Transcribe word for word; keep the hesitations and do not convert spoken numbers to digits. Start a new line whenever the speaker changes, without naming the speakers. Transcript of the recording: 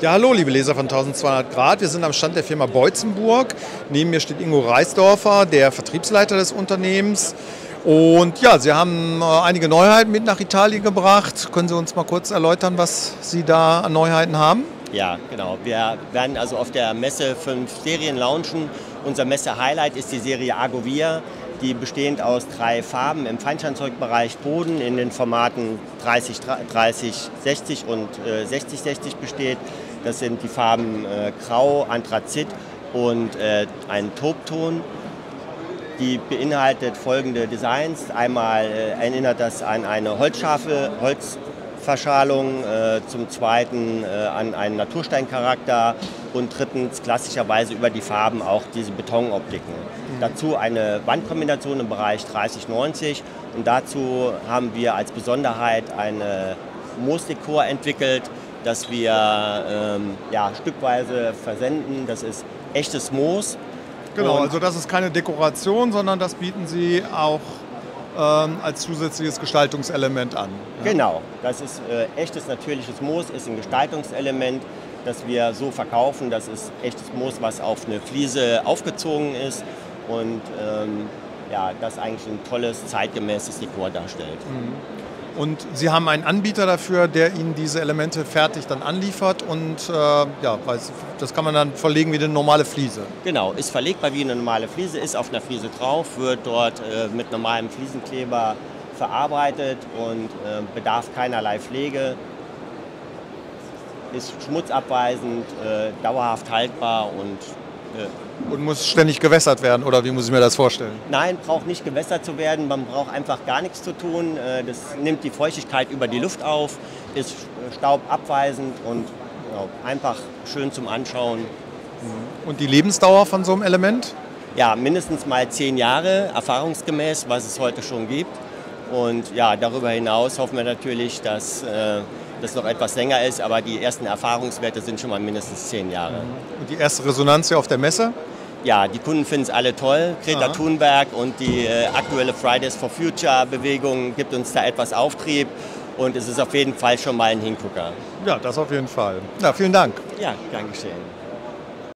Ja, hallo, liebe Leser von tausendzweihundert Grad. Wir sind am Stand der Firma Beutzenburg. Neben mir steht Ingo Reisdorfer, der Vertriebsleiter des Unternehmens. Und ja, Sie haben äh, einige Neuheiten mit nach Italien gebracht. Können Sie uns mal kurz erläutern, was Sie da an Neuheiten haben?
Ja, genau. Wir werden also auf der Messe fünf Serien launchen. Unser Messe-Highlight ist die Serie Argovia, die bestehend aus drei Farben im Feinsteinzeugbereich Boden in den Formaten dreißig dreißig sechzig und äh, sechzig sechzig besteht. Das sind die Farben äh, Grau, Anthrazit und äh, ein Taubton. Die beinhaltet folgende Designs. Einmal äh, erinnert das an eine holzscharfe Holzverschalung, äh, zum Zweiten äh, an einen Natursteincharakter und drittens klassischerweise über die Farben auch diese Betonoptiken. Mhm. Dazu eine Wandkombination im Bereich dreißig neunzig und dazu haben wir als Besonderheit eine Moosdekor entwickelt, das wir ähm, ja, stückweise versenden. Das ist echtes Moos.
Genau, und also das ist keine Dekoration, sondern das bieten Sie auch ähm, als zusätzliches Gestaltungselement an.
Ja? Genau, das ist äh, echtes natürliches Moos, ist ein Gestaltungselement, das wir so verkaufen. Das ist echtes Moos, was auf eine Fliese aufgezogen ist und ähm, ja, das eigentlich ein tolles, zeitgemäßes Dekor darstellt.
Mhm. Und Sie haben einen Anbieter dafür, der Ihnen diese Elemente fertig dann anliefert und äh, ja, das kann man dann verlegen wie eine normale Fliese.
Genau, ist verlegbar wie eine normale Fliese, ist auf einer Fliese drauf, wird dort äh, mit normalem Fliesenkleber verarbeitet und äh, bedarf keinerlei Pflege, ist schmutzabweisend, äh, dauerhaft haltbar und äh,
Und muss ständig gewässert werden, oder wie muss ich mir das vorstellen?
Nein, braucht nicht gewässert zu werden, man braucht einfach gar nichts zu tun. Das nimmt die Feuchtigkeit über die Luft auf, ist staubabweisend und ja, einfach schön zum Anschauen.
Und die Lebensdauer von so einem Element?
Ja, mindestens mal zehn Jahre, erfahrungsgemäß, was es heute schon gibt. Und ja, darüber hinaus hoffen wir natürlich, dass äh, das noch etwas länger ist, aber die ersten Erfahrungswerte sind schon mal mindestens zehn Jahre.
Und die erste Resonanz hier auf der Messe?
Ja, die Kunden finden es alle toll. Greta
Aha.
Thunberg und die äh, aktuelle Fridays for Future Bewegung gibt uns da etwas Auftrieb und es ist auf jeden Fall schon mal ein Hingucker.
Ja, das auf jeden Fall. Ja, vielen Dank.
Ja, gern geschehen.